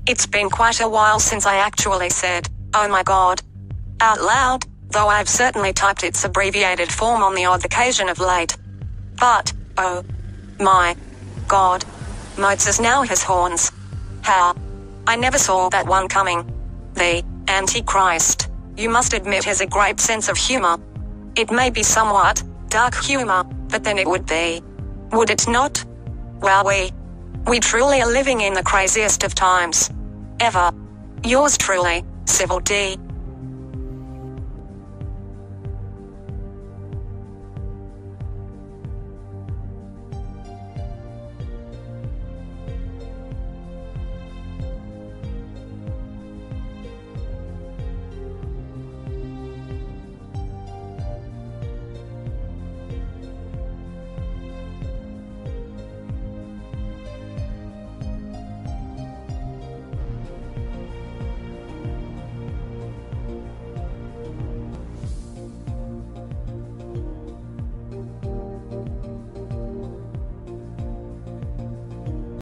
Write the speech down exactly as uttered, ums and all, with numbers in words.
It's been quite a while since I actually said, "Oh my God," out loud, though I've certainly typed its abbreviated form on the odd occasion of late. But, oh my God, Moses now has horns. How? I never saw that one coming. The Antichrist, you must admit, has a great sense of humor. It may be somewhat dark humor, but then it would be, would it not? Well, we, we truly are living in the craziest of times ever. Yours truly, Civil D.